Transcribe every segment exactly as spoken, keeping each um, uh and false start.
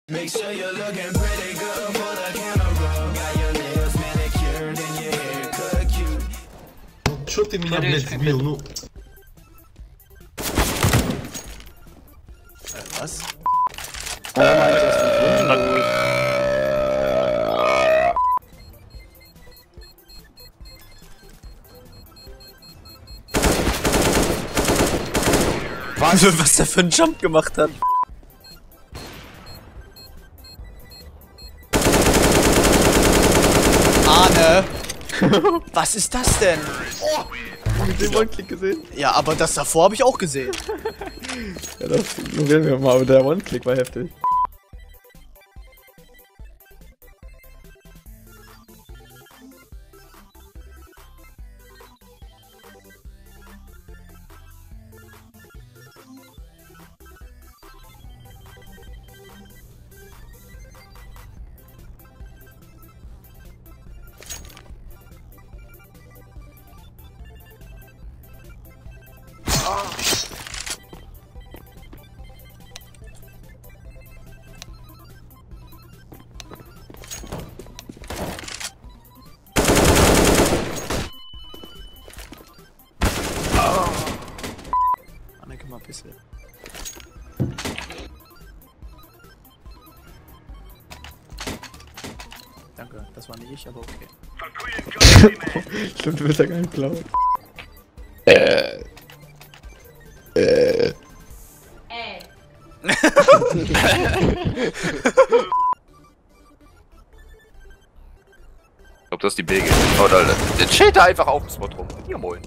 Make sure you're looking pretty good for the camera. Got your nails manicured and your hair cut cute. Чё ты меня, блядь, сбил, ну? Was? Was? Was der für einen Jump gemacht hat? Arne! Was ist das denn? Oh, hab ich den One-Click gesehen? Ja, aber das davor habe ich auch gesehen. Ja, das ignorieren wir mal, aber der One-Click war heftig. Anneke, mal ein bisschen. Danke, das war nicht ich, aber okay. Stimmt, du bist ja gar nicht blau. Äh. Äh. Ey. Ich glaub, das ist die B G. Oh, Alter. Der chillt da einfach auf dem Spot rum. Ja, moin.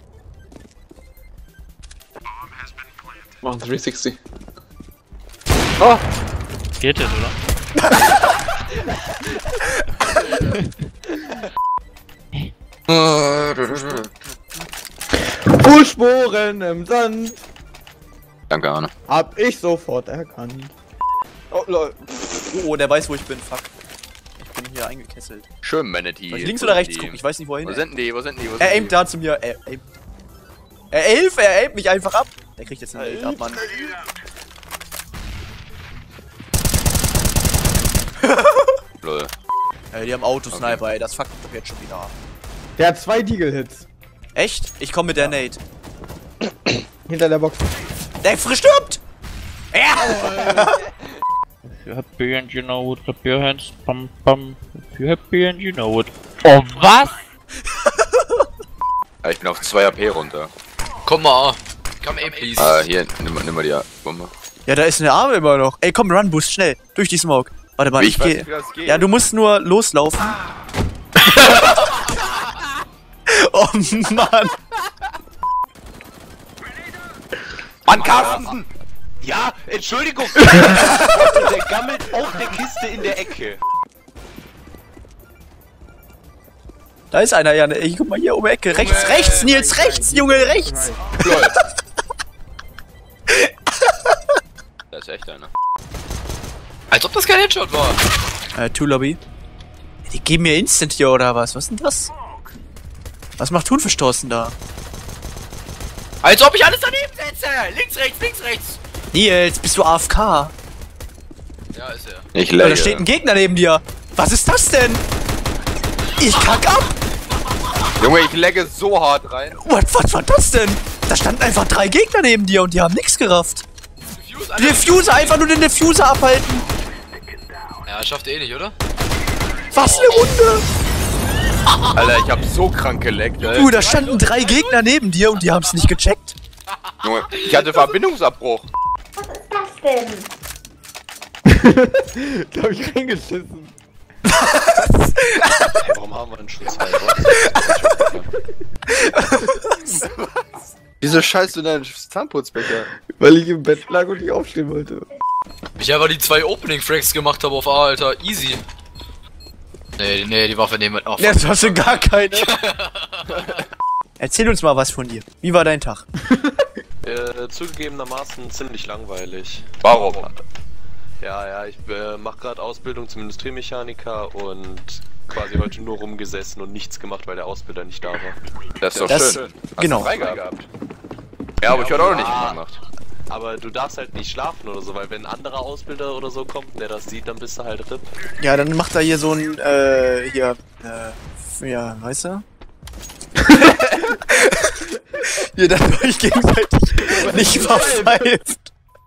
Machen dreihundertsechzig. Oh! Geht jetzt, oder? Fußspuren im Sand. Danke, Arne. Hab ich sofort erkannt. Oh, lol. Oh, der weiß, wo ich bin. Fuck. Ich bin hier eingekesselt. Schön, Manatee. Soll ich links oder rechts gucken? Ich weiß nicht, wohin. Wo sind die? Wo sind die? Wo sind Er die? aimt da zu mir. Er aimt. Er elf, er aimt mich einfach ab. Der kriegt jetzt einen Bild ab, Mann. Lol. Ey, die haben Autosniper, ey. Das fuckt mich doch jetzt schon wieder ab. Der hat zwei Deagle-Hits. Echt? Ich komm mit der Nate. Hinter der Box. Der verstirbt! Ja! If you're happy and you know it, clap your hands, pam pam. If you're happy and you know it. Oh, was? Ja, ich bin auf zwei A P runter. Komm mal. Komm ey, please. Ah, hier, nimm, mal- nimm mal die Bombe. Ja, da ist eine Arme immer noch. Ey, komm, Run Boost, schnell. Durch die Smoke. Warte mal, Wie, ich, ich weiß geh. nicht, wie das geht. Ja, du musst nur loslaufen. Oh Mann. Mann, Carsten! Ja, Entschuldigung. Der gammelt auf der Kiste in der Ecke. Da ist einer, ja. Ey, guck mal hier um die Ecke. Rechts, Junge, rechts, Nils, mein rechts, Junge, rechts. Lol. Da ist echt einer. Als ob das kein Headshot war. Äh, Two-Lobby. Die geben mir Instant hier, oder was? Was ist denn das? Was macht Thunfischtorsten da? Als ob ich alles daneben setze. Links, rechts, links, rechts. Nils, bist du A F K? Ja, ist er. Ich Ja, lagge. da steht ein Gegner neben dir. Was ist das denn? Ich kack ab. Junge, ich lagge so hart rein. What, was war das denn? Da standen einfach drei Gegner neben dir und die haben nichts gerafft. Diffuser, einfach nur den Diffuser abhalten. Ja, schafft eh nicht, oder? Was eine Runde. Alter, ich hab so krank gelaggt, ey. Du, da standen drei Gegner neben dir und die haben es nicht gecheckt. Junge, ich hatte Verbindungsabbruch. Was ist das denn? Da hab ich reingeschissen. Warum haben wir denn schon zwei? Wieso scheißt du deinen Zahnputzbecher? Weil ich im Bett lag und nicht aufstehen wollte. Ich einfach die zwei Opening-Frags gemacht habe auf A, Alter. Easy. Nee, nee, die Waffe nehmen wir auf. Jetzt hast du gar keine. Erzähl uns mal was von dir. Wie war dein Tag? Äh, zugegebenermaßen ziemlich langweilig. Warum? Ja, ja, ich äh, mache gerade Ausbildung zum Industriemechaniker und quasi heute nur rumgesessen und nichts gemacht, weil der Ausbilder nicht da war. Das ist doch Das- schön. Hast genau. du frei gehabt? Ja, aber ich hatte auch noch nicht gemacht. Aber du darfst halt nicht schlafen oder so, weil wenn ein anderer Ausbilder oder so kommt, der das sieht, dann bist du halt R I P. Ja, dann macht er hier so ein, äh, hier, äh, ja, weißt du? Hier, dann euch gegenseitig nicht verpfeift.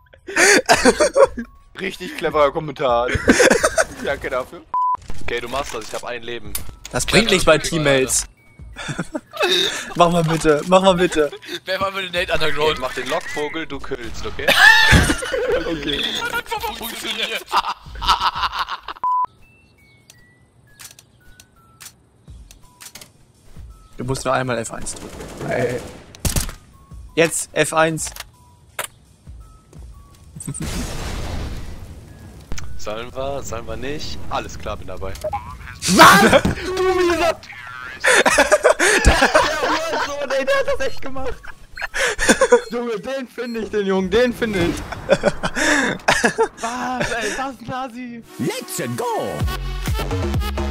Richtig cleverer Kommentar. Danke dafür. Okay, du machst das, ich habe ein Leben. Das bringt nichts bei Teammates. Mach mal bitte, mach mal bitte. Wer war mit dem Nate Okay, Underground? mach den Lockvogel, du kühlst, okay? Okay. Funktioniert. Du musst nur einmal F eins drücken. Ey. Jetzt F eins. Sollen wir, sollen wir nicht? Alles klar, bin dabei. Was? Du mieser... So, ey, der hat das echt gemacht. Junge, den finde ich, den Jungen, den finde ich. Was, ey, das ist ein Nasi. Let's go!